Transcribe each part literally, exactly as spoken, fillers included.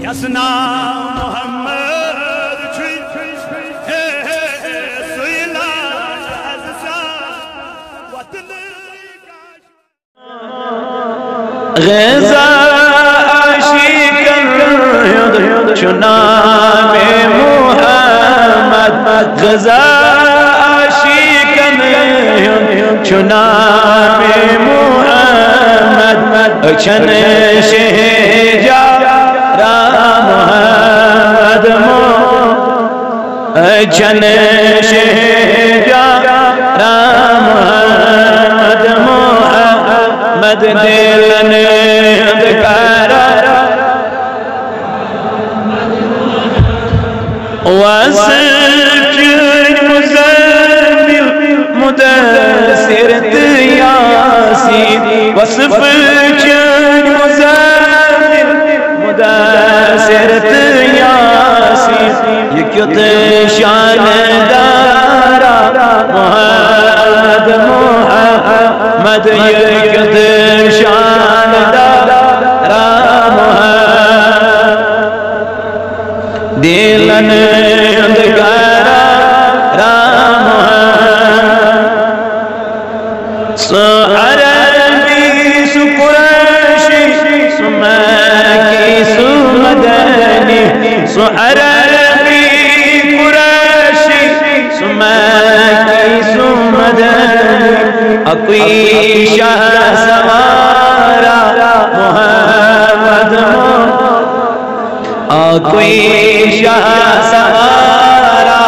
Yasna Muhammad Suyla Raza Mustafa Shunam Muhammad Raza Shunam Muhammad Achan Shehja Muhammad Achan Shehja Muhammad Muhammad Dilan Adkara Wasjud Muzammil Mudassir Yasin Wasjud Muzammil Mudassir Yasin Yekut Shandara Muhammad Muhammad Yekut Shandara Muhammad Dilan Adkara Muhammad Sa'arabi Suqurashi Sumaki Sumadani Sa'arabi Qurashi Sumaki Sumadani Aqi Shah Sawara Muhammad Aqi Shah Sawara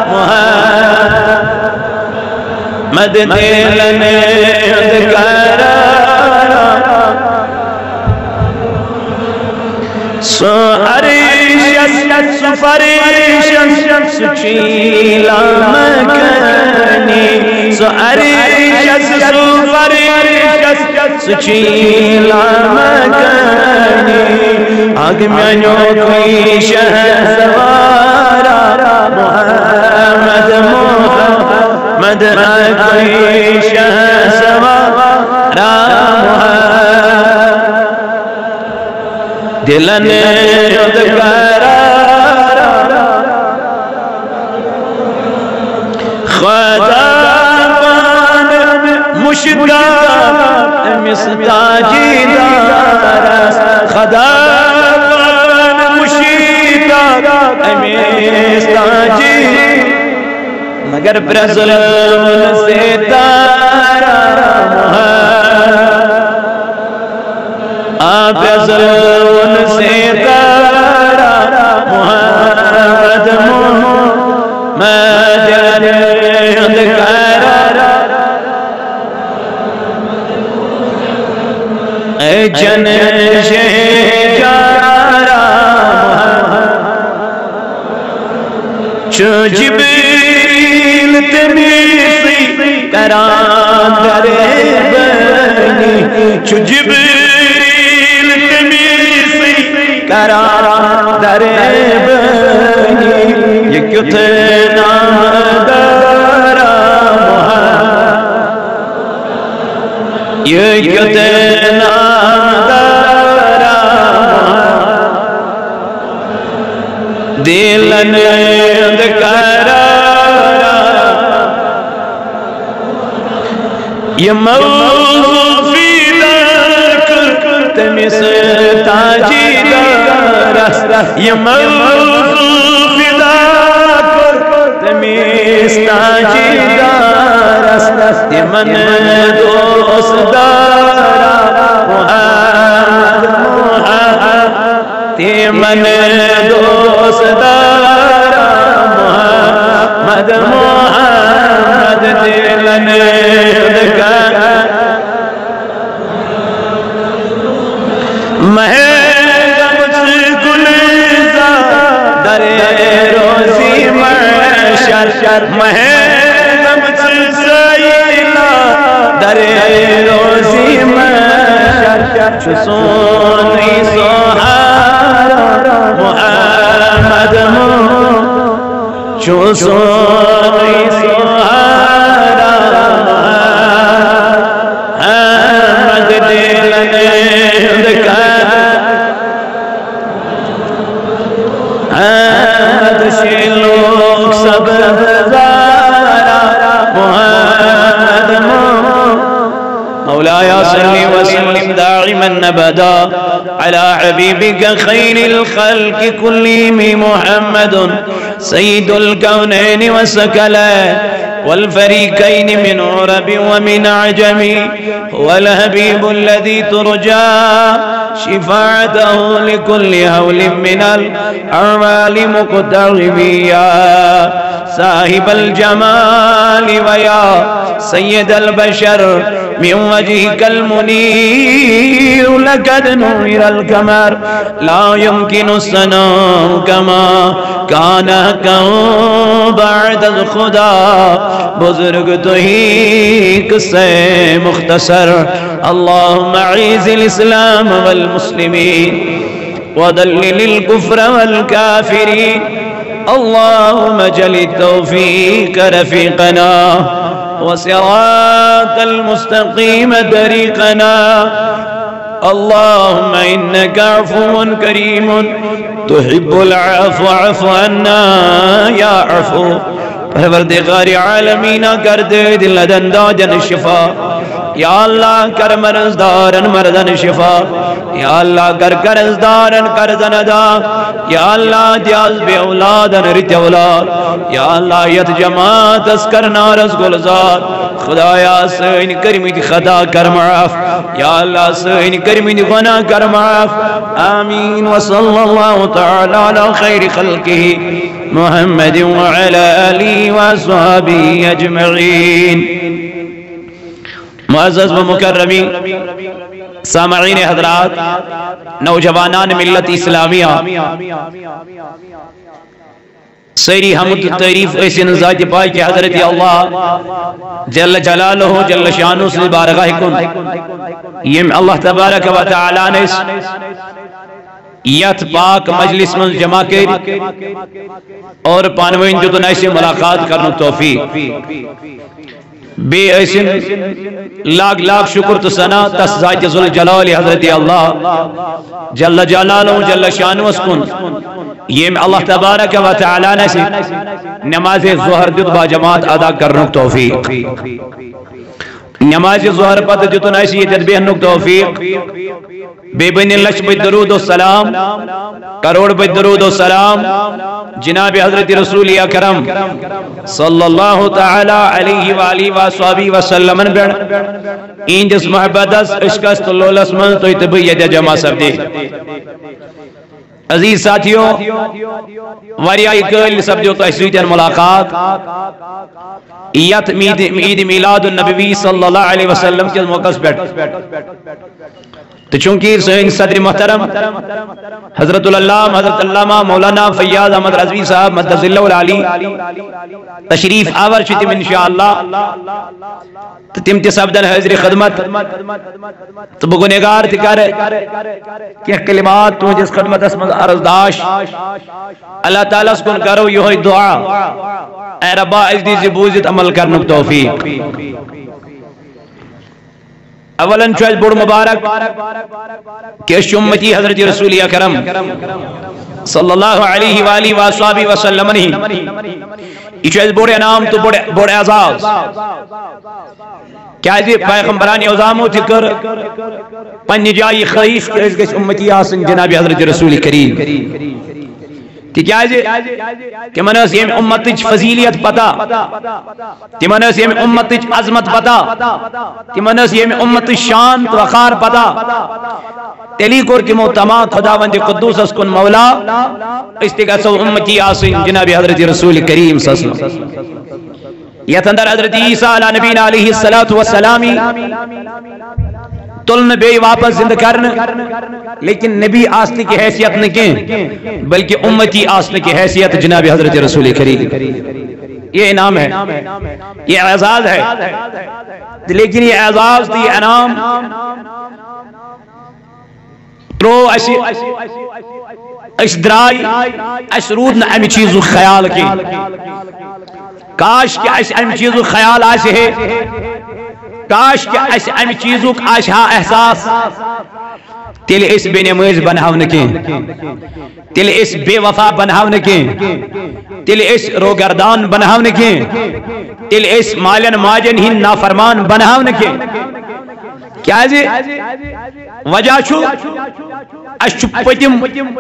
Muhammad Dilan Adkara Su'arishas Sufarishas Suchila Makani Su'arishas Sufarishas Suchila Makani Agmyanyo Koi Shahsawara Muhammad Muhammad Koi Shahsawara Muhammad Dilan Adkara Khadaban Mushdaq Mistaji Daras Khadaban Mushdaq Mistaji Magar Brazil se tara Muhammad Brazil se tara Muhammad Muhammad Adkara Jan Shehjara Chu Jibril Temisi Karan Dare Bani Chu Jibril Temisi Karan Dare Bani Yekut Namadara Muhammad Yekut Namadara Muhammad Dilan Adkara Ya mawzul fidak Temis taji daras Ya mawzul fidak Temis taji daras Timan dost dara Muhammad Muhammad Timan dost dara Muhammad Muhammad Dilan Adkara Mahegam Gulza Dare Rozi Mahshar Mahegam Sayla Dare Rozi Mahshar Chusoni Sohara Muhammad Chusoni Sohara Muhammad Dilan Adkara دائما أبدا على حبيبك خير الخلق كلهم محمد سيد الكونين والثقلين والفريقين من عرب ومن عجم هو الحبيب الذي ترجى شفاعته لكل هول من الأعمال مقتربيا صاحب الجمال ويا سيد البشر من وجهك المنير لقد نور القمر لا يمكن الثناء كما كان كون بعد الخدا بزرگ تو ہی قصے مختصر اللهم اعز الاسلام والمسلمين وذلل الكفر والكافرين اللهم اجعل التوفيق رفيقنا وصراط المستقيم طريقنا اللهم إنك عفو كريم تحب العفو عفو عنا يا عفو پروردگار عالمین کر دے دل دنداجن شفا یا اللہ کر مرزدارن مردن شفا یا اللہ کر کرزدارن کرزن دا یا اللہ دیاز بے اولادن رت اولاد یا اللہ یت جماعت اسکر نارس گلزار خدایا سین کرمی دی خدا کر معاف یا اللہ سین کرمی دی غنا کر معاف آمین وصلی اللہ تعالی علی خیر خلقہ محمد وعلى آله وصحبه أجمعين معزز و مکرمین سامعین حضرات نوجوانان ملت اسلامیہ سیری حمد تعریف ایسی ذات پاک کہ حضرت اللہ جل جلالہ جل شانہ سے بارگاہ کن یہ اللہ تبارک و تعالی نے یت پاک مجلس من جمع کر اور پانوین جو تنائی سے ملاقات کرنا توفیق بے ایسن لاکھ لاکھ شکر تو سنا تس ذات ذل جلال حضرت اللہ جل جلالہ جل شانہ اسکن یہ اللہ تبارک و تعالی نے سے نماز ظہر دت با جماعت ادا کرنا توفیق نماز ظہر پتہ جتن ایسی یہ تدبیح نک توفیق بے بین لچ بے درود و سلام کروڑ بے درود و سلام جناب حضرت رسول اکرم صلی اللہ تعالی علیہ وآلہ وآلہ وسلم بڑھ این جس محبت اس عشق است اللہ لسمن تو اتبیت جمع سب دے عزیز ساتھیوں وریائی کل سب جو تحسیتین ملاقات ایت عید میلاد النبی صلی اللہ علیہ وسلم کے موقع بیٹھ تو چونکہ سین صدر محترم حضرت اللہ حضرت علامہ مولانا فیاض احمد رضوی صاحب مدد اللہ العالی تشریف آور چھتیم انشاءاللہ تم تی سبدن حضر خدمت تو بگنگار تھی کر کہ کلمات تو جس خدمت اسمد عرض داش اللہ تعالیٰ سکن کرو یہ دعا اے ربا اجدی زبوزت عمل کرنک توفیق اولاً چوز بڑھ مبارک کہ شمتی حضرت رسول اکرم صلی اللہ علیہ وآلہ وآلہ وسلم نہیں یہ چوز بڑھ انام تو بڑھ اعزاز کیا جی پیغمبرانی عظاموں تھی کر پنی جائی خیف کہ امتی آسن جناب حضرت رسول کریم کہ کیا جی کہ منس یہ امت فضیلیت پتا کہ منس یہ امت عظمت پتا کہ منس یہ امت شان وقار پتا تیلی کور کی محتمہ خداوند قدوس اسکن مولا استقاسو امتی آسن جناب حضرت رسول کریم صلی اللہ علیہ وسلم یہ تندر حضرت عیسیٰ علیہ نبینا علیہ السلامی تلن بے واپس زندہ کرن لیکن نبی آسنے کی حیثیت نہیں بلکہ امتی آسنے کی حیثیت جناب حضرت رسول کریم یہ انعام ہے یہ اعزاز ہے لیکن یہ اعزاز دی انعام پرو اس درائی اس رود نہ امی چیزو خیال کی کاش کہ اس امی چیزو خیال آسے ہے کاش کہ اس امی چیزو آش ہا احساس تیل اس بے نماز بناو نکیں تیل اس بے وفا بناو نکیں تیل اس روگردان بناو نکیں تیل اس مالن ماجن ہی نافرمان بناو نکیں کیا جی وجہ چھو اچھ پتیم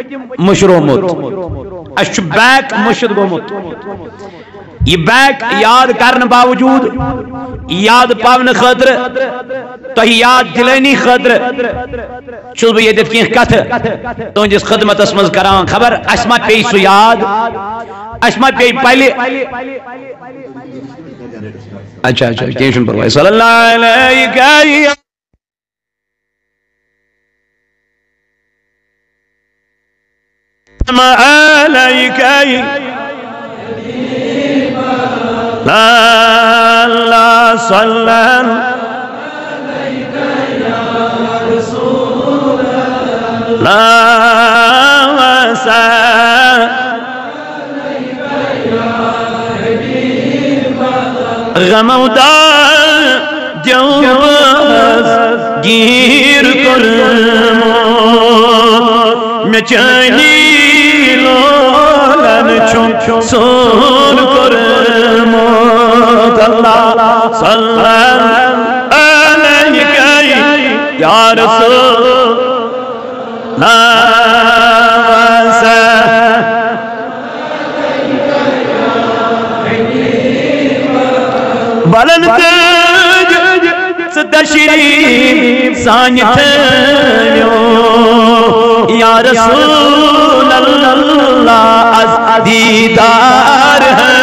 مشرومت اچھ بیک مشد گومت یہ بیک یاد کرنے باوجود یاد پاون خاطر تو یاد دلانی خاطر چھو بھی یہ دفکین کت تو جس خدمت اسمز کران خبر اسمت پی سو یاد اسمت پی پہلے اچھا اچھا کیشن پروائی صلی اللہ علیہ عليك لا لا صلى عليك يا رسول الله لا وسلم عليك يا حبيب الله غمودا جواز غير كرمو مچاني لولن سون کرمت اللہ صلی علیک یا رسول بلند تشریف سانیت یا رسول اللہ از دیدار ہے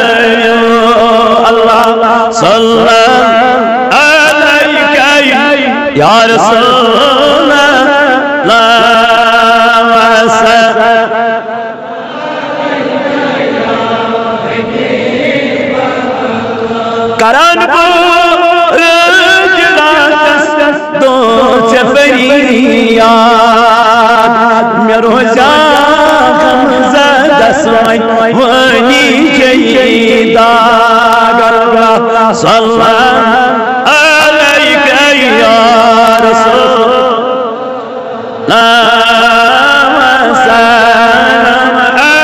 اللہ صلی علیک یا رسول اللہ کران پور جلاتس دو چفریات میرو جاغم زدسوائی وانی جیدہ گرگا صلی علیک یا رسول اللہ وسلم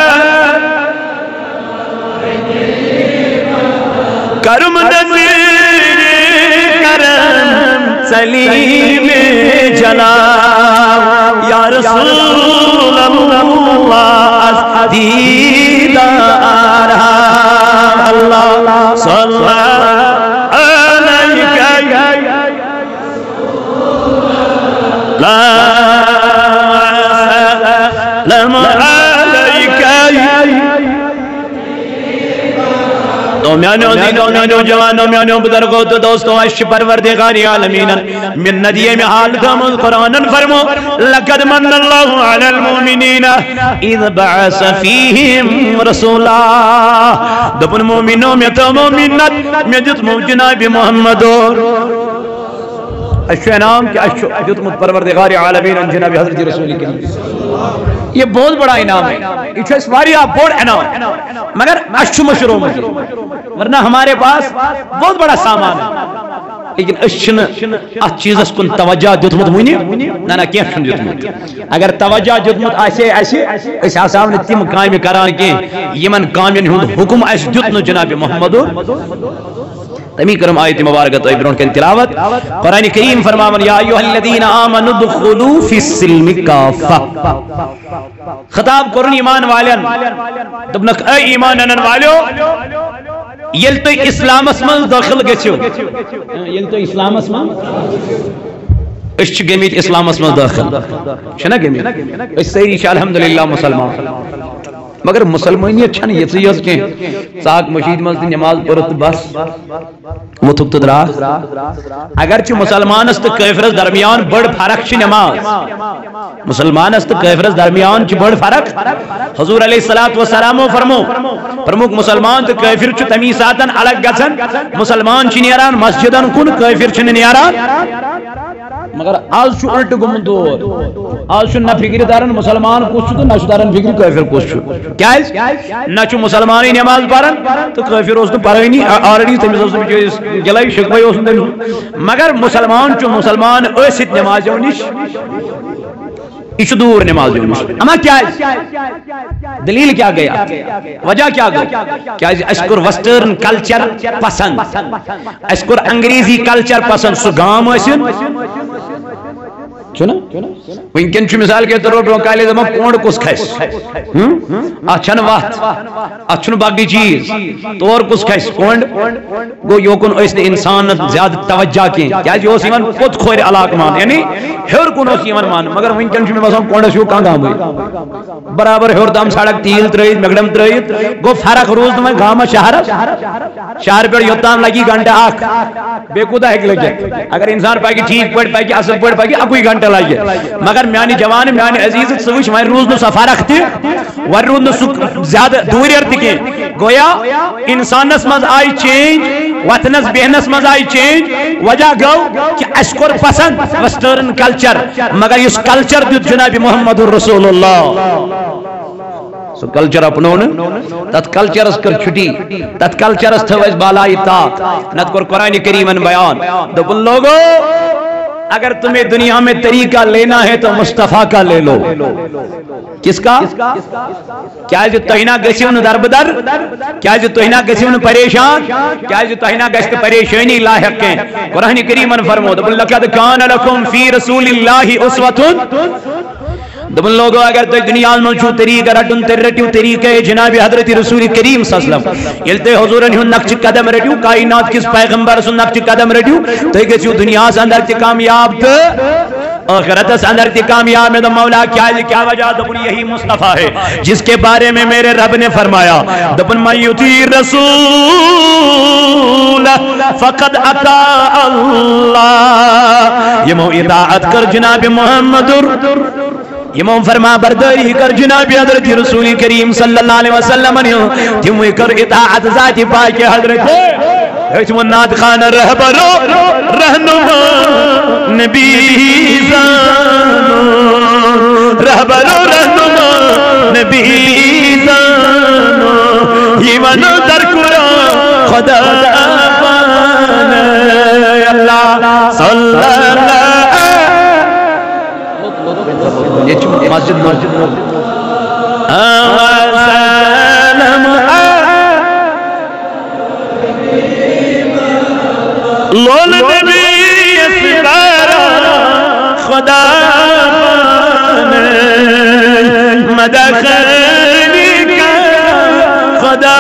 کرم نظیر کرم سلیم جناب یا رسول اللہ از دیدار اللہ صلی علیک لا سلام علیک میانو دینو میانو جوانو میانو بدرگو تو دوستو عشق پروردگار عالمین من ندیے میں حال دامن قرآن فرمو لقد من اللہ علی المومنین اذ بعث فیہم رسولا دپن مومنوں میں تو مومنت میں جتمو جناب محمد اشو انام کہ اشو جتمو پروردگار عالمین جناب حضرت رسول کریم یہ بہت بڑا انعام ہے یہ اس واریا بڑا انعام مگر اشو مشروع ورنہ ہمارے پاس بہت بڑا سامان ہے لیکن اشن اس چیز اس کن توجہ دیتمت مونی نا نا کیا شن دیتمت اگر توجہ دیتمت ایسے ایسے اس آسان نے تیم قائم کران کے یمن قائمین ہند حکم ایس دیتنو جناب محمد تمی کرم آیت مبارکہ تو ابرون کے تلاوت قرآن کریم فرماون یا ایوہ الذین آمنوا دخلوا فی السلم کافہ خطاب کرن ایمان والن دبنک اے ایمان انن والیو یل تو اسلام اسمان داخل گچو یل تو اسلام اسمان اس چھ گمیت اسلام اسمان داخل چھنا گمیت اس سیری شاہ الحمدللہ مسلمان مگر مسلمانیت چھن یہ چیز کہ ساک مشید مزدی نماز پرت بس وہ تھک تدرا اگرچہ مسلمان است کافرس درمیان بڑ فرق چھ نماز مسلمان است کافرس درمیان چھ بڑ فرق حضور علیہ السلام فرمو فرموک مسلمان تو کافر چھ تمیساتن الگ گچن مسلمان چھ نیران مسجدن کن کافر چھ نیران مگر آج چھو الٹ گمن دور آج چھو نہ فکر دارن مسلمان کچھ چھو تو نہ چھو دارن فکر کافر کچھ چھو کیا ہے نہ چھو مسلمانی نماز پارن تو کافر اس نے پارنی آرڈی تمیز اس نے گلائی شکبائی اس نے مگر مسلمان چھو مسلمان ایسیت نماز ہونیش یہ دور نماز اما کیا دلیل کیا گیا وجہ کیا گیا کیا اسکر ویسٹرن کلچر پسند اسکر انگریزی کلچر پسند سو گام اسن چھنا ونکن چھ مثال کے طور پر کالے دما کونڈ کس کھس اچھن وقت اچھن باقی چیز طور کس کھس کونڈ گو یوکن اس نے انسان زیادہ توجہ کی کیا جو سیمن پت کھور علاق مان یعنی ہر کن سیمن مان مگر ونکن چھ باسان کونڈ شو کان گام برابر ہر دم سڑک تیل ترید مگڈم ترید گو فرق روز میں گام شہر شہر پر یوتان لگی گھنٹہ اخ بے کودا ایک لگے اگر انسان پاکی ٹھیک پڑ پاکی اصل پڑ پاکی اکوئی گھنٹہ لائیے مگر میانی جوان میانی عزیز سوچ میں روز نو سفا رکھتی ور روز نو زیادہ دوری ارتکی گویا انسانس مز آئی چینج وطنس بہنس مز آئی چینج وجہ گو کہ اشکر پسند ویسٹرن کلچر مگر اس کلچر دیت جناب محمد رسول اللہ سو کلچر اپنون تت کلچر اس کر چھٹی تت کلچر اس تھوز بالائی تات نت کر قرآن کریمن بیان دبن لوگو اگر تمہیں دنیا میں طریقہ لینا ہے تو مصطفیٰ کا لے لو کس کا کیا جو توہینہ گسیون دربدر کیا جو توہینہ گسیون پریشان کیا جو توہینہ گسک پریشانی لاحق ہیں قرآن کریمن فرمو دبن لقد کان لکم فی رسول اللہ اسوتن دبن لوگو اگر تو دنیا میں چھو طریقہ رٹن تر رٹیو طریقہ جناب حضرت رسول کریم صلی اللہ علیہ وسلم یلتے حضورن ہن نقش قدم رٹیو کائنات کس پیغمبر سن نقش قدم رٹیو تو ایک چھو دنیا سے اندر تی کامیاب تو آخرت سے اندر تی کامیاب میں تو مولا کیا ہے کیا وجہ دبن یہی مصطفیٰ ہے جس کے بارے میں میرے رب نے فرمایا دبن من یطیع رسول فقد اطاع اللہ یہ مو اطاعت کر جناب محمد امام فرما برداری کر جناب حضرت رسول کریم صلی اللہ علیہ وسلم تم کر اطاعت ذات پاک حضرت اسم نات خان رہبرو رہنما نبی زانو رہبرو رہنما نبی زانو ایمانو در قرآن خدا پان اللہ صلی اللہ مسجد مسجد سلام لول نبی اسپارا خدا مدخلی کا خدا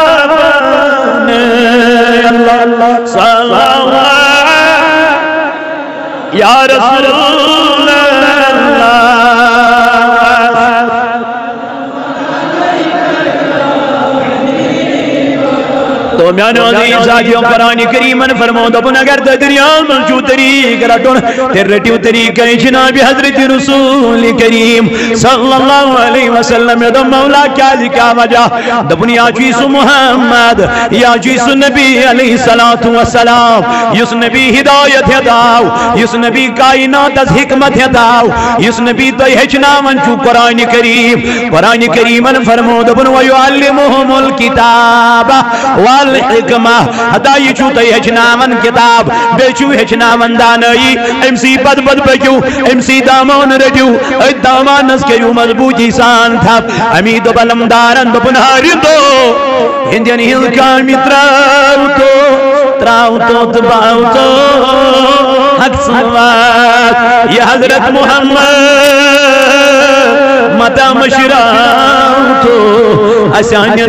اللہ صلی اللہ یا رسول تو میانو عزیز ساتھیوں قرآن کریمن فرمود اپن اگر تدریان منشو طریق رٹون تیر رٹیو طریق جناب حضرت رسول کریم صلی اللہ علیہ وسلم یا مولا کیا کیا وجہ دبن یا چیس محمد یا چیس نبی علیہ السلام یس نبی ہدایت ہداو یس نبی کائنات از حکمت ہداو یس نبی تو ہچنا منشو قرآن کریم قرآن کریمن فرمود اپن ویعلمهم الکتاب وال الحکمہ ہدائی چھوٹے ہچناون کتاب بیچو ہچناون دانائی امسی پد پد پکیو امسی دامان رجو اید دامان نسکیو مضبوطی سان تھا امید بلم دارن بپنہاری تو ہندین ہل کامی تراؤ تو تراؤ تو تباؤ تو حق سوات یہ حضرت محمد متا مشراؤ تو اسان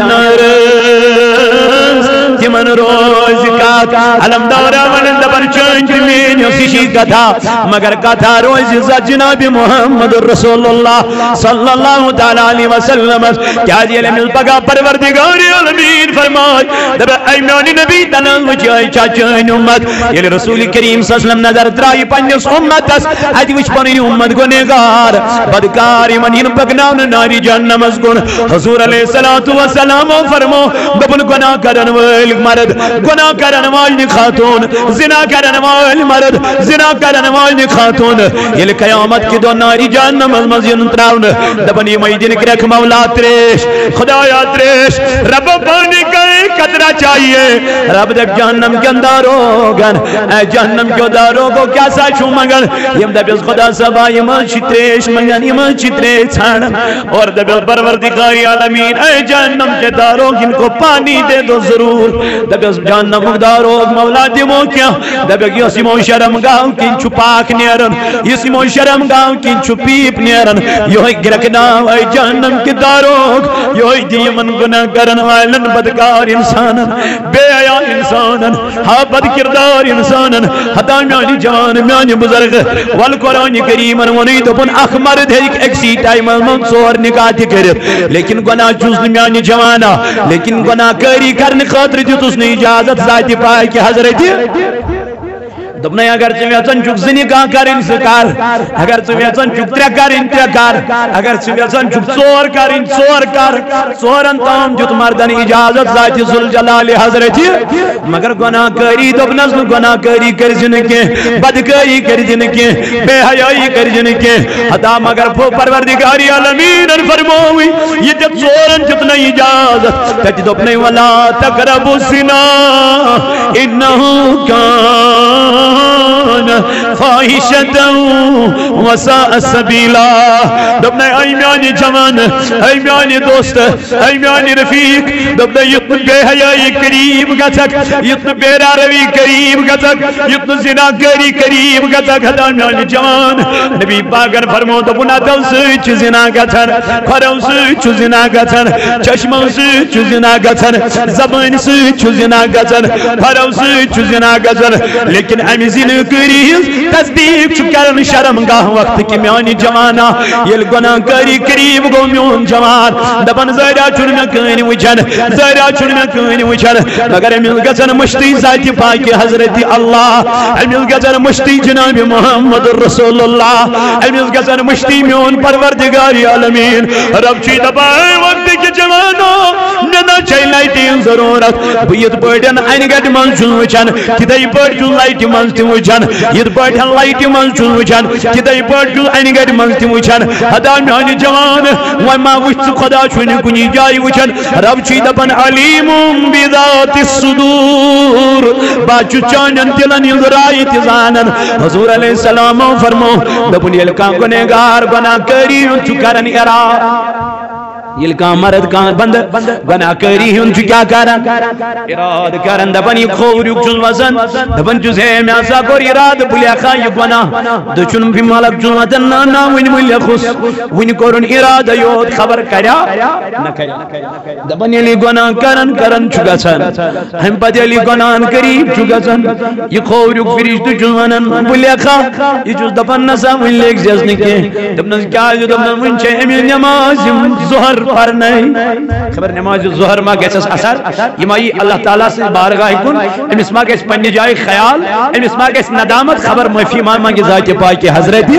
نرس تمن روز کا علمدارا ونند پر چنج مین سشی کتھا مگر کتھا روز عزت جناب محمد رسول اللہ صلی اللہ تعالی علیہ وسلم کیا جی علم الپگا پروردگار علمین فرمائے دب ایمانی نبی تنال وچائی چاچائن امت یہ رسول کریم صلی اللہ علیہ وسلم نظر درائی پنجس امت اس حج وچ پنی امت گنگار بدکاری من ہن پکناون ناری جہنم از گن حضور علیہ السلام فرمو دبن گناہ کرن ویل مرد گناہ کرن والی خاتون زنا کرن والی مرد زنا کرن والی خاتون یہ قیامت کی دو ناری جہنم المزین تراؤن دبنی میدین کرک مولا تریش خدایا تریش رب پانی کئی ایک قطرہ چاہیے رب دب جہنم کے اندر ہوگن اے جہنم کے داروں کو کیا سا چھو مگر یم دب خدا سبا یم چتریش منگن یم چتریش چھان اور دب پروردگار عالمین اے جہنم کے داروں جن کو پانی دے دو ضرور دب جہنم داروں مولا دیمو کیا دب یسمو شرم گاؤں کن چھپاک نیرن یسمو شرم گاؤں کن چھپیپ نیرن یوہی گرکنا اے جہنم کے داروں یوہی دیمن گناہ کرن والن بدکار انسانن بے آیا انسانن ہاں بد کردار انسانن حتا میانی جوان میانی بزرگ والقرآن کریمن ونی دپن اخ مرد ایک ایکسی ٹائم من ژور نکاح تہ کرت لیکن گناہ چوز میانی جوانا لیکن گناہ کاری کرنے خاطر دتس نہ اجازت ذات پاک حضرت دپنے اگر ژٕ یژھان چھُکھ زٕ نکاح کرٕنۍ ژٕ کر اگر ژٕ یژھان چھُکھ ترٛےٚ کرٕنۍ ترٛےٚ کر اگر ژٕ یژھان چھُکھ ژور کرٕنۍ ژور کر ژورن تام دیُت مردن اجازت ذات ذوالجلال حضرت مگر گناہ کاری دوٚپنس نہٕ گناہ کاری کٔرزِ نہٕ کینٛہہ بدکٲری کٔرزِ نہٕ کینٛہہ بے حیٲیی کٔرزِ نہٕ کینٛہہ حتا مگر پروردگار عالمیٖنن فرمووٕے یہِ دِتھ ژورن دیُت نہٕ اجازت تتہِ دوٚپنَے ولا تقربوا الزنا انه كان فاحشة وساء سبيلا دبنا اي میانی جوان اي میانی دوست اي میانی رفیق دبنا یتن بے حیائی قریب گژھک یتن بے راروی قریب گژھک یتن زنا کاری قریب گژھک ہتا میانی جوان نبی پاکن فرمو دپن اتو سۭتۍ چھُ زنا گژھان کھۄرو سۭتۍ چھُ زنا گژھان چشمو سۭتۍ چھُ زنا گژھان زبٲنۍ سۭتۍ چھُ زنا گژھان کھۄرو سۭتۍ چھُ زنا گژھان لیکن امی زنا کاری تصدیق چھُ کرن شرم گاہ وقت کہ میانی جوانا یل گناہ کاری قریب گو میون جوان دپن زیرا چھُنہٕ مےٚ کٕہٕنۍ وٕچھان زیرا چھُنہٕ مےٚ کٕہٕنۍ وٕچھان مگر أمِس گژھن مٔشتٕے ذاتِ پاکِ حضرت اللہ أمِس گژھن مٔشتٕے جناب محمد رسول اللہ أمِس گژھن مٔشتٕے میون پروردگار عالمیٖن رب چھُے دپان وقت کہ جوانو مےٚ نہ چھے لایٹہِ ہٕنٛز ضروٗرت بہٕ یِتھ پٲٹھۍ انہِ گٹہِ منٛز چھُس وٕچھان تِتھَے پٲٹھۍ چھُس لایٹہِ منٛز تہِ وٕچھان یِتھ پٲٹھۍ لایٹہِ منٛز چھُس وٕچھان تِتھَے پٲٹھۍ چھُس انہِ گٹہِ منٛز تہِ وٕچھان ہتا میانہِ جوان وۄنۍ ما وٕچھ ژٕ خۄدا چھُنہٕ کُنی جایہِ وٕچھان رب چھُے دپان علیٖمٌ بِذاتِ الصُّدوٗر بہٕ چھُس چانٮ۪ن دِلن ہٕنٛز راے تہِ زانان حضوٗر علیہ السلامو فرمو دوٚپُن ییٚلہِ کانٛہہ گُنہگار گۄناہ کٲری ہُنٛد چھُ کران اِرادٕ یل کان مرد کان بند گناہ کاری ہن چھُ کیا کران اراد کران دپن یہ کھوریُک چھُس وسان دپن چھُس ہے مےٚ ہسا کوٚر ارادٕ بہٕ لیکھا یہِ گۄناہ دٔچھُن ملک چھُس وتان نہ نہ وٕنہِ مہ لیکھُس وٕنہِ کوٚرُن ارادٕ یوت خبر کریا نہ کریا دپن ییٚلہِ یہِ گۄناہ کران کران چھُ گژھان امہِ پتہٕ ییٚلہِ یہِ گۄناہن قریٖب چھُ گژھان یہِ کھوریُک فرشتہٕ چھُس ونان بہٕ لیکھا یہِ چھُس دپان نہ سا وٕنہِ لیکھزٮ۪س نہٕ کینٛہہ دپنس کیازِ دپنس وٕنہِ چھِ أمِس نٮ۪ماز یِم ظُہر پرنے خبر نماز ظہر ما گژھس اثر یہ آئی اللہ تعالیٰ سے بارگاہ کن امس ما گژھِ پننہِ جایہِ خیال امس ما گژھِ ندامت خبر معافی ما منگہِ ذاتِ پاکِ حضرت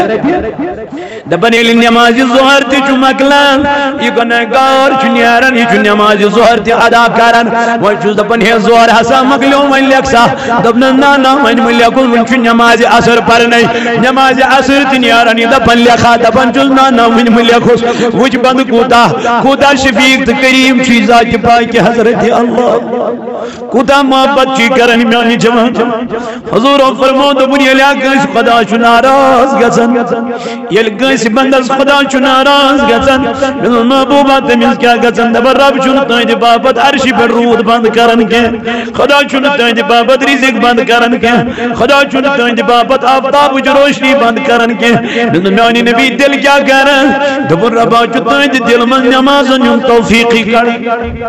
دپن ییٚلہِ نماز ظہر تہِ چھُ مۄکلان یہِ گۄنہگار چھُ نیران یہِ چھُ نماز ظہر تہِ ادا کران وۄنۍ چھُس دپان ہے ظہر ہسا مۄکلیو وۄنۍ لیکھ سا دپنس نہ نہ وۄنۍ مہ لیکھُن وۄنۍ چھُ نماز اثر پرنے نماز اثر تہِ نیران یہِ دپان لیکھا دپان چھُس نہ نہ وۄنۍ مہ لیکھُس وٕچھ بند کوٗتاہ کوٗتاہ شفیق تو کریم چھی ذات پاک حضرت اللہ کوتاہ محبت چھی کرن میانی جوان حضور فرمو دوٚپُن ییٚلہِ کٲنٛسہِ خدا چھُ ناراض گژھان ییٚلہِ کٲنٛسہِ بندس خدا چھُ ناراض گژھان میون محبوبا تٔمِس کیٛاہ گژھان دپان رب چھُنہٕ تُہنٛدِ باپتھ عرشہِ پٮ۪ٹھ روٗد بنٛد کران کینٛہہ خدا چھُنہٕ تُہنٛدِ باپتھ رِزق بنٛد کران کینٛہہ خدا چھُنہٕ تُہنٛدِ باپتھ آفتابٕچ روشنی بنٛد کران کینٛہہ میون میانہِ نبی دل کیٛاہ کران دوٚپُن ربا چھُ تُہنٛدِ دل منٛز نمازن ہُنٛد توفیٖقی کڑان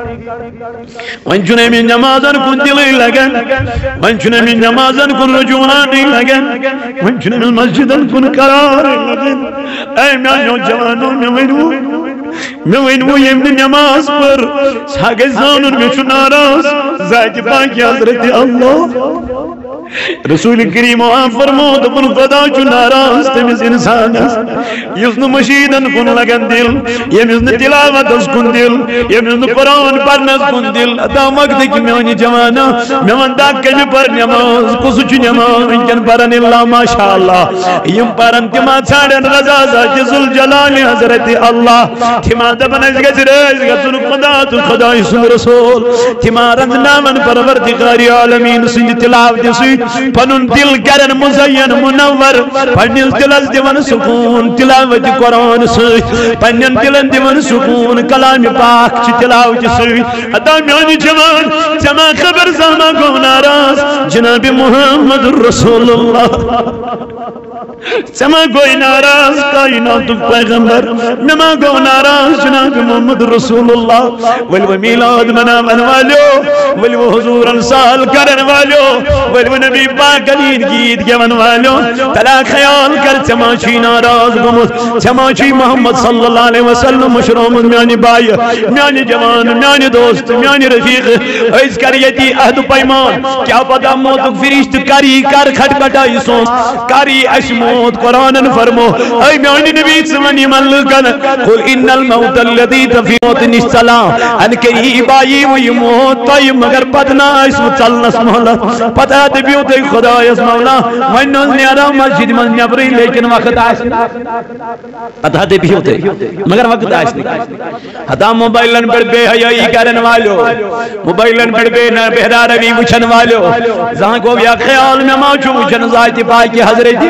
وۄنۍ چھُنہٕ أمِس نمازن کُن دلٕے لگان وۄنۍ چھُنہٕ أمِس نمازن کُن رجوعانٕے لگان وۄنۍ چھُنہٕ أمِس مسجدن کُن قرارٕے لگان اے میانیو جوانو مےٚ ؤنِو مےٚ ؤنِو ییٚمۍ نہٕ نماز پٔر سُہ گژھِ زانُن مےٚ چھُ ناراض ذاتِ پاکہِ حضرت اللہ رسول کریم فرمو دپن خدا چھ ناراض تمس انسان یس نہ مشیدن کن لگن دل یمس نہ تلاوتس کن دل یمس نہ قرآن پرنس کن دل ادا مقد کہ میانی جوانا میں وندا کم پر نماز کس چھ نماز ونکن پرن اللہ ماشاء اللہ یم پرن تما ژھانڈن رضا ذات ذوالجلال حضرت اللہ تما دپن اس گژھِ رٲزۍ گژھُن خدا تو خدا سُنٛد رسول تما رنٛگناون پروردگار عالمین سٕنٛدِ تلاوتہِ سۭتۍ پنن دل کرن مزین منور پنس دلس دون سکون تلاوت قرآن ست پنن دلن دون سکون کلام پاک چھ تلاوت ست ادا میانی جوان جمع خبر زما گو ناراض جناب محمد رسول اللہ سما گوئی ناراض کائنات پیغمبر نما گو ناراض جناب محمد رسول اللہ ولو میلاد منامن والو ولو حضور انسال کرن والو ولو نبی پاک علین گیت گون والو تلا خیال کر چماشی ناراض گمت چماشی محمد صلی اللہ علیہ وسلم مشروم میانی بائی میانی جوان میانی دوست میانی رفیق ایز کر یتی عہد پیمان کیا پتا موتک فرشت کری کر کھٹ کٹائی سوس کری اشمو موت قرآن فرمو اے میانی نبی سمانی من لکن قل ان الموت اللذی تفیموت نشتلا ان قریب آئی وی موت طیم مگر پتنا اسم چلنس مولا پتہ دبیو تے خدا اس مولا ونوز نیارا مسجد من نبری لیکن وقت آس پتہ دبیو تے مگر وقت آس حتا موبائلن پر بے حیائی کرن والو موبائلن پر بے بہرا روی وچھن والو زہاں کو بیا خیال میں موچو وچھن ذات پاکی حضرت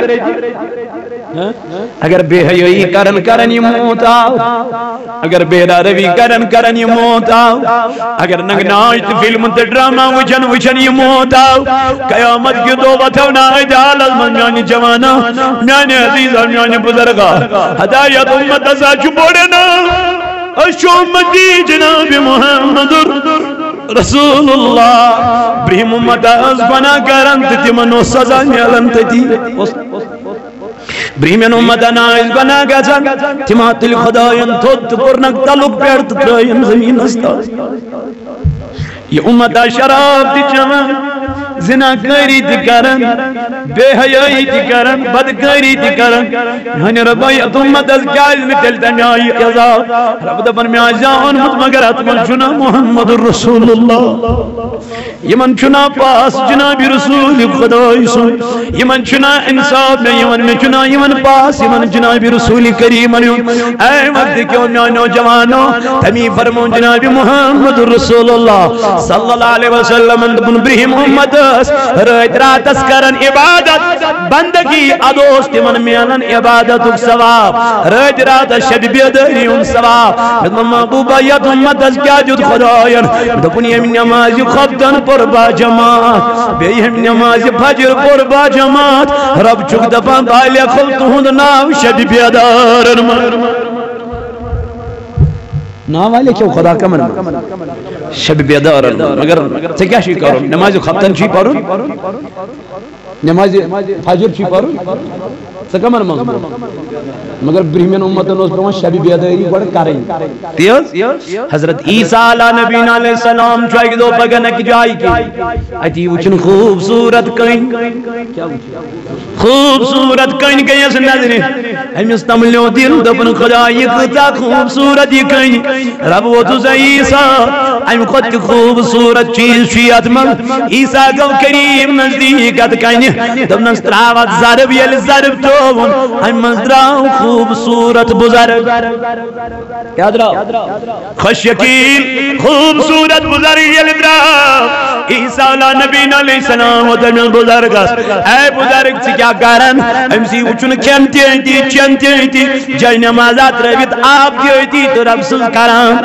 اگر بے حیائی کرن کرن یہ موت آو اگر بے روی کرن کرن یہ موت آو اگر نگناش فلم تے ڈراما وچھن وچھن یہ موت آو قیامت کی دو بتونا اجالت من میانی جوانا میانی عزیزہ میانی بزرگا ہدایت امت ازا چپوڑنا اشو امتی جناب محمد رسول اللہ برہم امت از بنا کرن تی منو سزا نیلن تی برہمین امتن آئیز بنا گزن تیماتل خدایان تھوت پرنک تعلق پیرت ترائین زمین استا یہ امتا شراب تی چمن زنا کری تی کرن بے حیائی تی کرن بد کری تی کرن یعنی ربایت امت از کائز میں تلتا میائی عذاب رب دفن میائی جاؤن مطمگر اتمن چنا محمد رسول اللہ یہ من چنا پاس جناب رسول خدای سن یہ من چنا انصاب میں یہ من میں چنا یہ من پاس یہ من جناب رسول کریم اے وقت کیوں میائی نوجوانوں تمی فرمون جناب محمد رسول اللہ صلی اللہ علیہ وسلم اندبن برہم امت رات راتس کرن عبادت بندگی ادوست من میلن عبادت ثواب رات رات شب بیداری ان ثواب محبوبیت امت از کیا جد خداین دپنی ہم نماز خفتن پر با جماعت بے ہم نماز فجر پر با جماعت رب چک دفن بالی خلط ہند ناو شب بیدارن نا والے کیوں خدا کا من شب بیدار مگر سے کیا شی کرو نماز خفتن چی پڑھو نماز فجر چی پڑھو سے کمن من مگر برہمین امتن اس پر شب بیداری بڑھ کریں تیز حضرت عیسیٰ علیہ نبی علیہ السلام چاہیے دو پگنک جائی کی اتی وچن خوبصورت کہیں خوبصورت کہیں کہیں اس نظر ہم استملیوں دل دپن خدا یہ کتا خوبصورت یہ کہیں رب وہ تو عیسیٰ ہم خود کی خوبصورت چیز شیعت من عیسیٰ کو کریم نزدیکت کہیں دم نستراوت ضرب یل ضرب تو ہم مزدراؤں خوبصورت بزرگ یاد رہا خوش یقین خوبصورت بزرگ یل درہ عیسیٰ علیہ نبی علیہ السلام و تمہیں بزرگ اے بزرگ سے کیا کرن ہم سی اچھن کھنتی ہوئی چنتی ہوئی جائے نمازات رویت آپ کی ہوئی تو رب سل کرن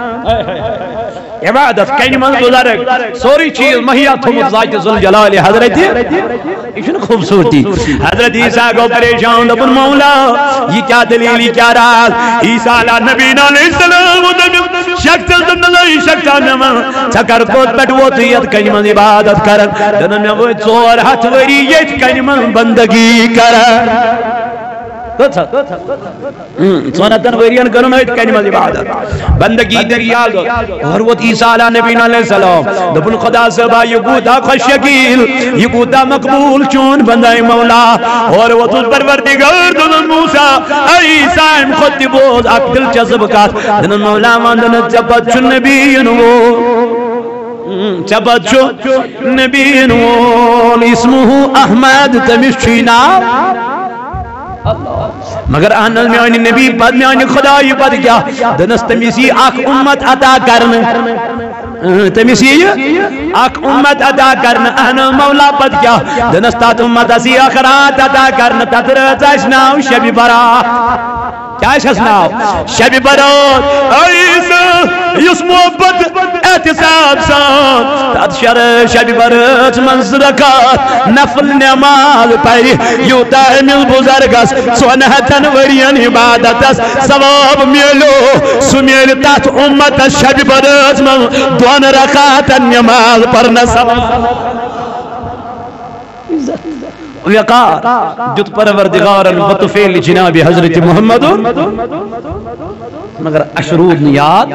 عبادت کہیں من بزرگ سوری چیز مہیا تھومت ذات ذوالجلال حضرت اشن خوبصورتی حضرت عیسیٰ کو پریشان دبن مولا یہ کیا دلیلی کیا راز عیسیٰ علیہ نبی علیہ السلام شکتا دنلائی شکتا نمان سکر پوت پٹ وہ تیت کہیں من عبادت کرن دنن میں وہ چور ہتھ وری یہ کہیں من بندگی کرن سنتن ورین کرن ایت کلمہ عبادت بندگی دریال اور وہ عیسیٰ علیہ نبی علیہ السلام دبن خدا صبح یہ گودا خوش یقیل یہ گودا مقبول چون بندہ مولا اور وہ تجھ پروردگار دن موسیٰ عیسیٰ خود بود اک دل چسب کات دن مولا ماندن چپت چون نبی نو چپت چون نبی نو اسمہ احمد تمشینا مگر آنال میں آنی نبی پد میں آنی خدای پد کیا دنس تمیسی آکھ امت عطا کرنے تمیسی آکھ امت عطا کرنے آنال مولا پد کیا دنس تات امت اسی آخرات عطا کرنے تطرت اشناو شبی برا کیا اشناو شبی برات عیسیٰ یس محبت احتساب سان تات شر شبی برات منزرکات نفل نماز پری یوتا امل بزرگس سونہتن ورین عبادتس ثواب میلو سمیل تات امت شبی برات من دون رکاتن نماز پرنا ثواب وقار جت پروردگارا بطفیل جناب حضرت محمد مگر اشرود نیاد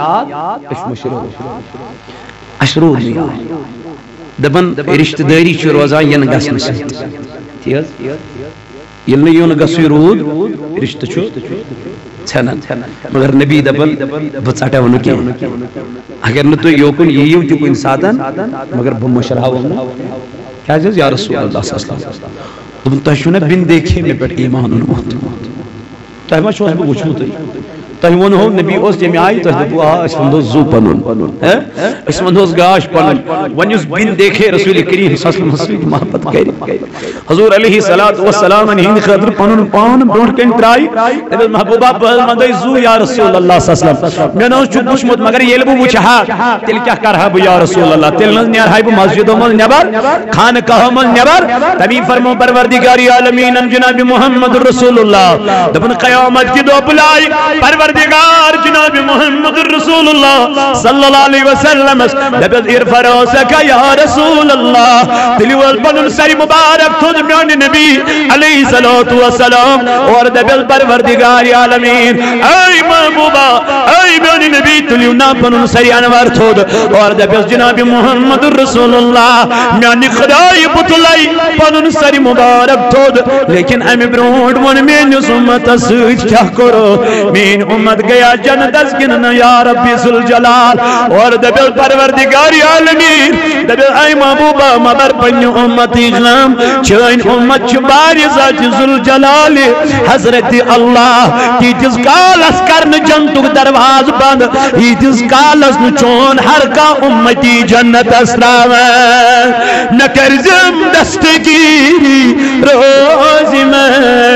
اشرود نیاد دبن رشتہ داری چھ روزان ین گسن تیز یل یون گسوی رود رشتہ چھ ژھنان مگر نبی دبن بہ ژٹو نہ کی اگر نہ تھی یوکن ییو تہ کن ساتن مگر بہ مشراو کیا جز یا رسول اللہ صلی اللہ علیہ وسلم دبن تہ چھو نہ بن دیکھے مے پٹ ایمان اونمت تہ ما چھو بہ وچھو تہ تہ ونہو نبی اس جمع آئی تہ دپو آ اس وندو زو پنن اس وندو گاش پنن ون اس بن دیکھے رسول کریم صلی اللہ علیہ وسلم محبت کری حضور علیہ الصلوۃ والسلام نے ہند خاطر پنن پان برونٹ کن ترائی دپس محبوبہ مندے زو یا رسول اللہ صلی اللہ علیہ وسلم میں نو چھ پوچھمت مگر یل بو وچھا تیل کیا کرہا بو یا رسول اللہ تیل نہ نیار ہائی بو مسجدوں مل نبر خانقاہ مل نبر تبھی فرمو پروردگار عالمین جناب محمد رسول اللہ دپن قیامت کی دو بلائی پروردگار جناب محمد رسول اللہ صلی اللہ علیہ وسلم دپس ارفع راسک یا رسول اللہ تلیول بنن سری مبارک تھود میانی نبی علیہ الصلوۃ والسلام اور دپس پروردگار عالمین اے محبوبہ اے میانی نبی تلیو نا بنن سری انوار تھود اور دپس جناب محمد رسول اللہ میانی خدای بطلائی بنن سری مبارک تھود لیکن امی برونڈ ون مین سمت سوچ کیا کرو مین امت گیا جنت اسکنن یا ربی ذوالجلال اور دبل پروردگار عالمین دبل اے محبوبہ مبر پنی امتی غلام چین امت چباری ذات ذوالجلال حضرت اللہ کی جس کالس کرن جنتک درواز بند ہی جس کالس نچون ہر کا امتی جنت اسلاوان نکرزم دستگیری روزی میں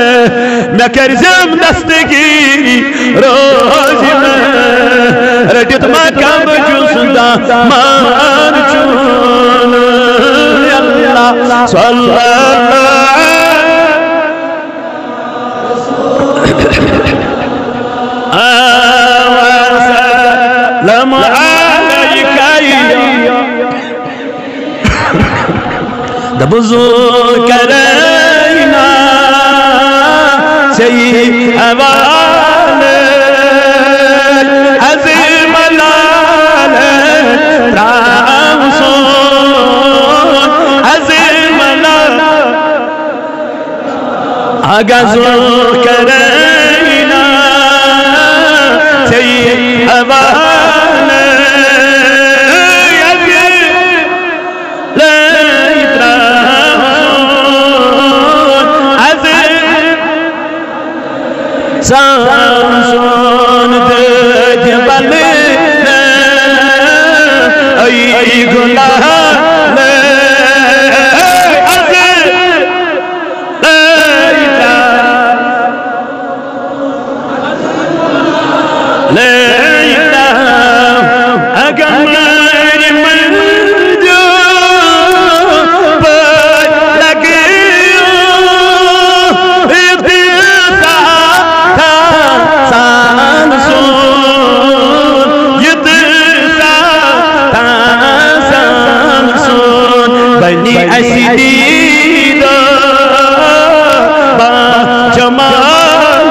نکرزم دستگیری روزی میں رجت مکم جسدہ مان چون اللہ صلی اللہ وسلم علیکہ دبزور کرینا سید حوال عظیم لال رامسون عظیم لال آگا زور کرینا سید حوال سانسون دج بلے ای گناہ لے ایسی دیدہ با جمال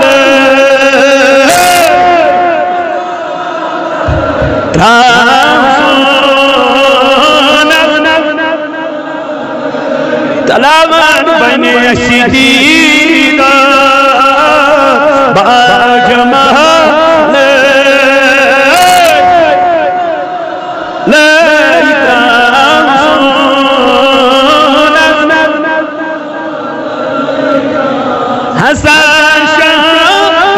بنے شدیدہ باجمال حسن شاہ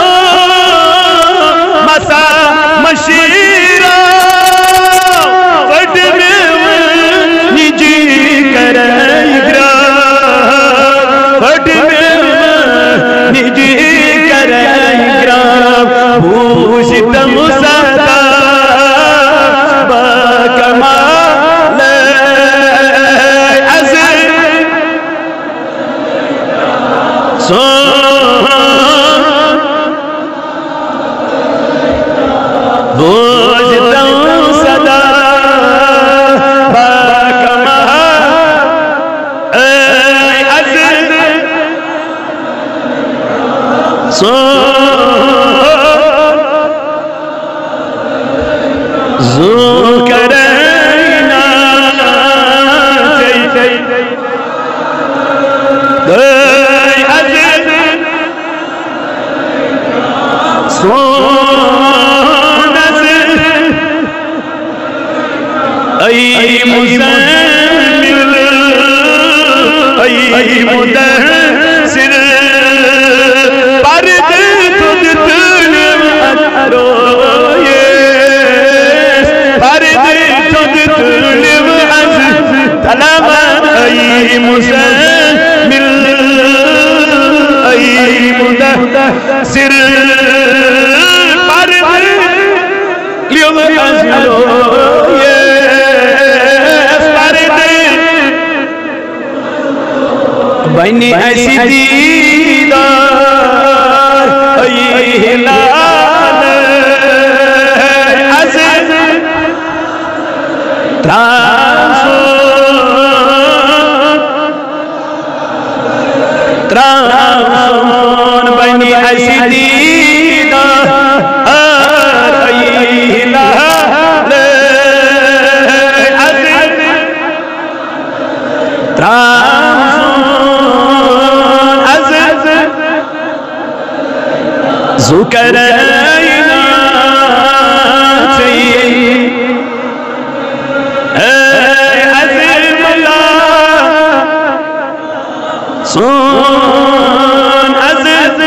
مسا مشیرہ وڈ میں نجی کرے گرا وڈ میں نجی کرے گرا بھوشتم صدا باکمال عزر بوجھتم صدا باکمال عزر زو کرینا ای مزمل ای مدثر پرد تجھ تلم اتروئے پرد تجھ تلم اتلم ای مزمل ای مدثر پرد تجھ اتروئے بنی ایسی دیدار ای ہلال عزیز ترانسون ترانسون بنی ایسی دیدار ای ہلال عزیز ترانسون زو کرائنا چاہیے اے عظیم اللہ سون عزیز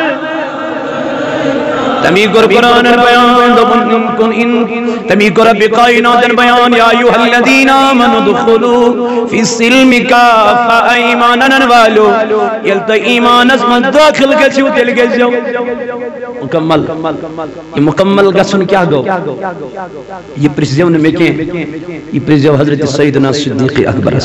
تمی گر قرآن بیان تمی گر بقائنات بیان یا ایوہ الذین آمنوا دخلوا فی السلم کافا ایمانا والو یلتا ایمان اسمت داخل گچو دل گجو مکمل یہ مکمل گسن کیا گو یہ پرسیزیو نے میں کہیں یہ پرسیزیو حضرت سیدنا صدیق اکبر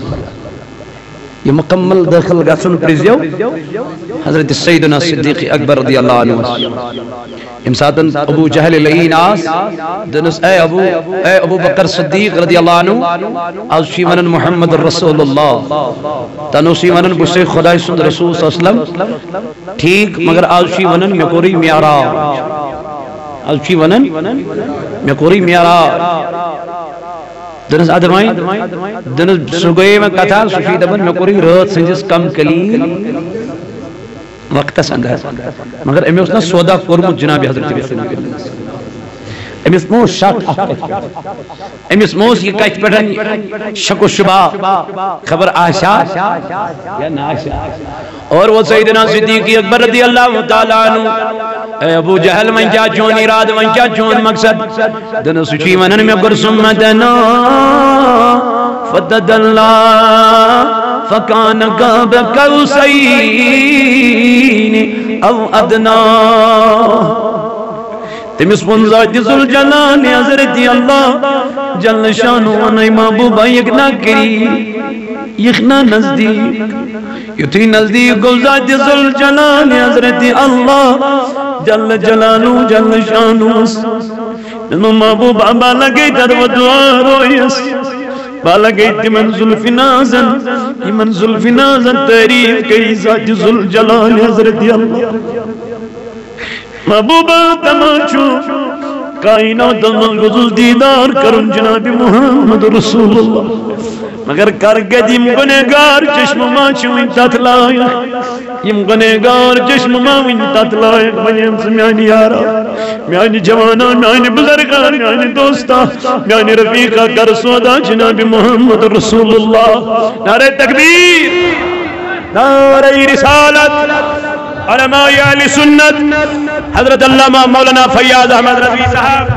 یہ مکمل داخل گسن پرسیزیو حضرت سیدنا صدیق اکبر رضی اللہ عنہ امساتن ابو جہل لئین آس دنس اے ابو اے ابو بکر صدیق رضی اللہ عنہ آز شیونن محمد رسول اللہ تنو شیونن بسے خدای سند رسول صلی اللہ علیہ وسلم ٹھیک مگر آز شیونن میں کوری میارا آز شیونن میں کوری میارا دنس ادمائیں دنس سگوئے میں کتھا سفید ابن میں کوری رات سنجس کم کلیل وقت سند ہے مگر امی اس نے سودا کرمت جناب حضرت بیسن امی اس موس شک امی اس موس یہ کہت پڑھن شک و شبہ خبر آشا یا ناشا اور وہ سیدنا صدیق اکبر رضی اللہ تعالیٰ عنہ اے ابو جہل من کیا چون اراد من کیا چون مقصد دن سچی منن میں پر سمتنا فتد اللہ فکان قاب قوسین او ادنا تمس منزاج ذل جلال حضرت اللہ جل شانو انہی محبوبہ یکنا کری یکنا نزدیک یتی نزدیک گلزاج ذل جلال حضرت اللہ جل جلالو جل شانو نمو محبوبہ بالا گئی تر و دعا رویس بالا گئی تی من ظلف نازن تی من ظلف نازن تعریف کئی ذات ذل جلال حضرت اللہ محبوبہ تماشو کائنات گزل دیدار کرن جناب محمد رسول اللہ مگر کرگد یم گنہگار چشم ما چوین تت لائق یم گنہگار چشم ما وین تت لائق بنیم سے میانی یارا میانی جوانا میانی بزرگان میانی دوستا میانی رفیقہ کر سودا جناب محمد رسول اللہ نعرہ تکبیر نعرہ رسالت علماء اہل سنت حضرت علامہ مولانا فیاض احمد رضوی صاحب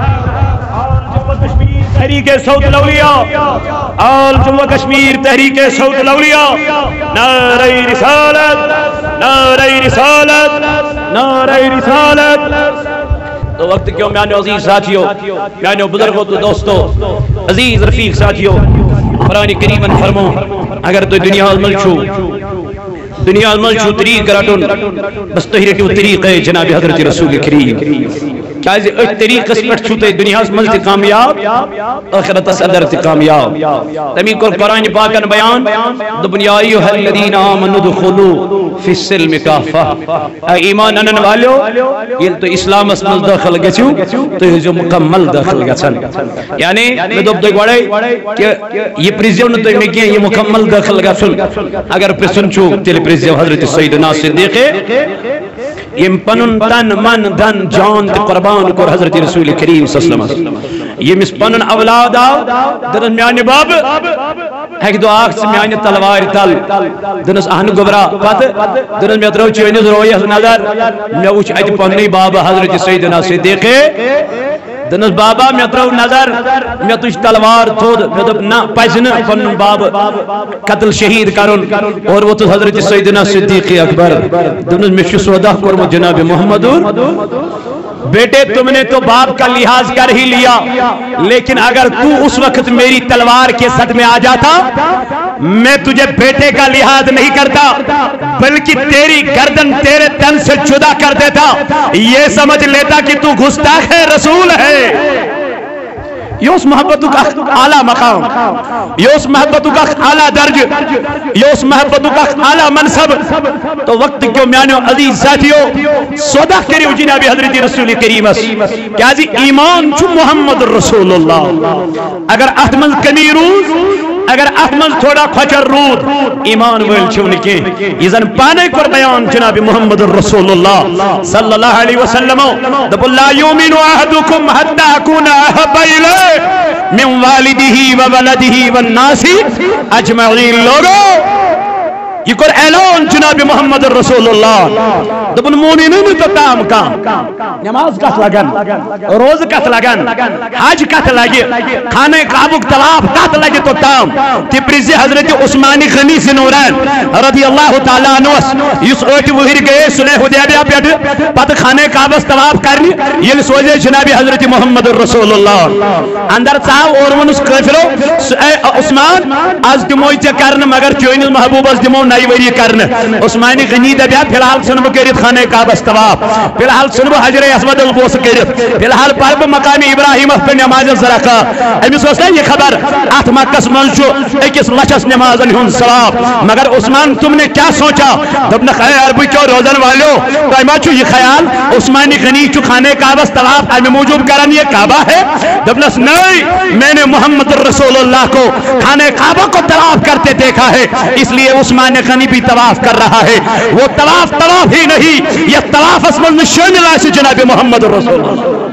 تحریک صوت الاولیاء آل جموں کشمیر تحریک صوت الاولیاء نعرہ رسالت نعرہ رسالت نعرہ رسالت تو وقت کیوں میانو عزیز ساتھیو میانو بزرگوں تو دوستو عزیز رفیق ساتھیو قرآن کریمن فرمو اگر تو دنیا عمل چھو دنیا عمل چھو طریق رٹن بس تو ہی رٹو طریق ہے جناب حضرت رسول کریم کیا اس طریق اس پر چھوتے دنیا عمل تی کامیاب آخرت صدر تی کامیاب تمہیں کو قرآن پاکن بیان دبن یا ایوہ الذین آمنوا دخلوا فی السلم کافہ اے ایمان انن والو یہ تو اسلام اسمل داخل گچو تو یہ جو مکمل داخل گچن یعنی میں دب دیکھ بڑے کہ یہ پریزیون تو میں کیا یہ مکمل داخل گچن اگر پرسن چھو تیلے پریزیو حضرت سیدنا صدیق یہ پنن تن من دن جان قربان کر حضرت رسول کریم صلی اللہ علیہ وسلم یہ مس پنن اولاد آو دنس میانی باب ایک دو آخ سے میانی تلوار تل دنس اہن گبرا پت دنس میں اترو چوینی ضروری نظر میں اوچ ایت پننی باب حضرت سیدنا صدیق دنس بابا میں اترو نظر میں تجھ تلوار تھود میں دب نا پجن پنن باب قتل شہید کرن اور وہ تو حضرت سیدنا صدیق اکبر دنس میں شسودہ کرم جناب محمد بیٹے تم نے تو باپ کا لحاظ کر ہی لیا لیکن اگر تو اس وقت میری تلوار کے سٹ میں آ جاتا میں تجھے بیٹے کا لحاظ نہیں کرتا بلکہ تیری گردن تیرے تن سے جدا کر دیتا یہ سمجھ لیتا کہ تو گستاخ ہے رسول ہے یہ اس محبتوں کا اعلیٰ مقام یہ اس محبتوں کا اعلیٰ درج یہ اس محبتوں کا اعلیٰ منصب تو وقت کیوں میانو عزیز ساتھیو سودا کریو جناب حضرت رسول کریم کیا جی ایمان چھو محمد رسول اللہ اگر احمد کمی روز اگر احمد تھوڑا کھچر رود ایمان ویل چھونے کے یہ زن پانے کر بیان جناب محمد رسول اللہ صلی اللہ علیہ وسلم دب اللہ یومین احدکم حتی اکون احب الیہ من والدہ و ولدہ والناس اجمعین لوگوں یہ کر اعلان جناب محمد رسول اللہ دبن مومنین تو تام کام نماز کت لگن روز کت لگن حج کت لگی خانہ کعبک طواف کت لگی تو تام تپریز حضرت عثمانی غنی زنورین رضی اللہ تعالیٰ عنہ یس اوٹ وحیر گئے سلح حدیبیہ پیٹ پت خانہ کعبس طواف کرنی یہ سوزے جناب حضرت محمد رسول اللہ اندر صاحب اور ونس کافرو عثمان از دموئی چے کرن مگر چوئنی محبوب از دمو نئی وری کرن عثمانی غنی دبیا فی الحال سنبو کرت خانہ کعبہ طواف فی الحال سنبو حجر اسود البوس کرت فی الحال پرب مقام ابراہیم پر نماز زرقا امس وسا یہ خبر ات مکس من چھو اکس لچس نمازن ہن ثواب مگر عثمان تم نے کیا سوچا دبن خیر بو چو روزن والو تما چھو یہ خیال عثمانی غنی چھو خانہ کعبہ طواف ام موجود کرن یہ کعبہ ہے دبنس نہیں میں نے محمد رسول اللہ کو خانہ کعبہ کو طواف کرتے دیکھا ہے اس لیے عثمان غنی بھی طواف کر رہا ہے وہ طواف طواف ہی نہیں یہ طواف اسمن میں شامل ہے جناب محمد رسول اللہ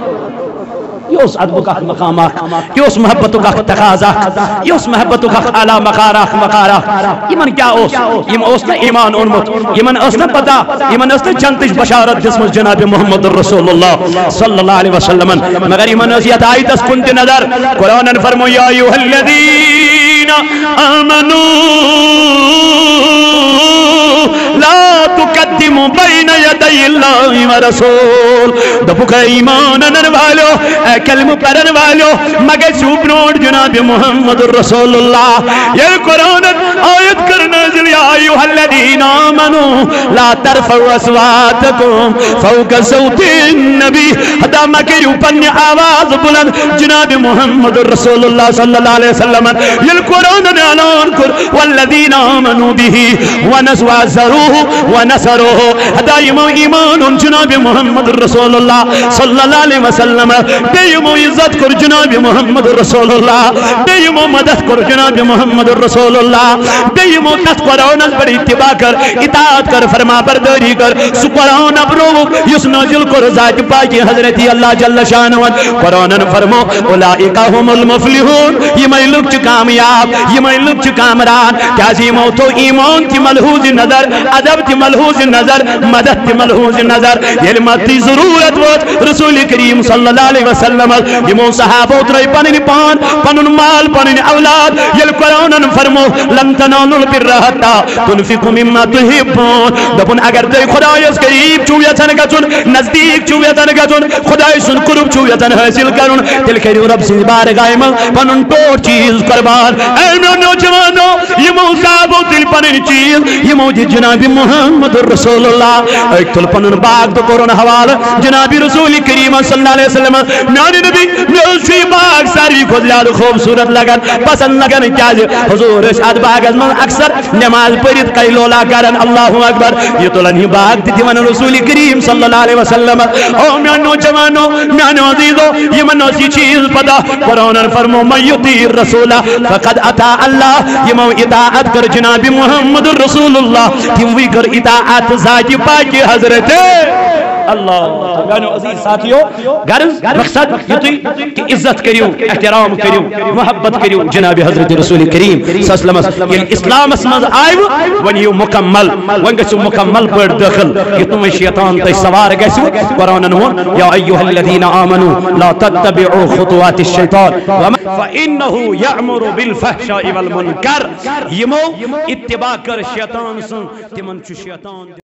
یہ اس ادب کا مقامات یہ اس محبتوں کا تقاضا یہ اس محبتوں کا اعلیٰ مقارہ مقارہ یمن کیا اوس یم اوس نہ ایمان اونمت یمن اوس نہ پتا یمن اوس نہ چنتش بشارت جسم جناب محمد رسول اللہ صلی اللہ علیہ وسلم مگر یمن اوس یہ آیت اس کنت نظر قرآن فرمو یا ایوہ الذین آمنوا لا تقدموا بین یدی اللہ و رسول دبک ایمان انن والو اے کلمہ پڑھن والو مگر چوپ نوٹ جناب محمد رسول اللہ یہ قرآن آیت کر نازل یا ایوہ الذین آمنوا لا ترفعوا اصواتکم فوق صوت النبی حتی مکر پن آواز بلند جناب محمد رسول اللہ صلی اللہ علیہ وسلم یہ قرآن اعلان کر والذین آمنوا به ونسوا زروه ونسوا نصره دائمو ایمان ان جناب محمد رسول اللہ صلی اللہ علیہ وسلم دائمو عزت کر جناب محمد رسول اللہ دائمو مدد کر جناب محمد رسول اللہ دائمو تت قرآن از بڑی اتباع کر اطاعت کر فرما برداری کر سو قرآن ابرو یس نازل کر ذات پاکی حضرت اللہ جل شانوت قرآن فرمو اولئکا هم المفلحون یہ میں لوگ چھ کامیاب یہ میں لوگ چھ کامران کیازی موتو ایمان تی ملحوظ نظر ادب تی ملحوظ نظر مدد تی ملحوظ نظر علمت تی ضرورت وقت رسول کریم صلی اللہ علیہ وسلم یمو صحابہ اترائی پنن پان پنن مال پنن اولاد یل قرآن فرمو لن تنالوا البر حتی تنفقوا مما تحبون دپن اگر تے خدای قریب چویتن گچن نزدیک چویتن گچن خدای سن قرب چویتن حاصل کرن تل کریو رب سی بارگاہ میں پنن ٹور چیز قربان اے نوجوانو یمو صحابہ دل پنن چیز یمو جناب محمد رسول اللہ ایک تل پنن باغ تو قرآن حوال جناب رسول کریم صلی اللہ علیہ وسلم میانی نبی میوشی باغ ساری خود زیاد خوبصورت لگن پسند لگن کیا جی حضور اشاد باغ از من اکثر نماز پرید کئی لولا کرن اللہ اکبر یہ تلنی باغ دیتی من رسول کریم صلی اللہ علیہ وسلم او میانو جوانو میانو عزیزو یہ من اسی چیز پتا قرآن فرمو من یطیع الرسول فقد اطاع اللہ یہ مو اطاعت کر جناب محمد رسول اللہ تیوی کر اطاعت ذاتی پاکی حضرت اللہ گانو عزیز ساتھیو غرض مقصد یہ کہ عزت کریو احترام کریو محبت کریو جناب حضرت رسول کریم صلی اللہ علیہ وسلم یہ اسلام اسمز آئیو ون یہ مکمل ون گسو مکمل پر دخل یہ تم شیطان تی سوار گسو قرآن ہو یا ایوہ الذین آمنوا لا تتبعوا خطوات الشیطان فإنه یعمر بالفحشاء والمنکر یہ مو اتباع کر شیطان سن تمن چو شیطان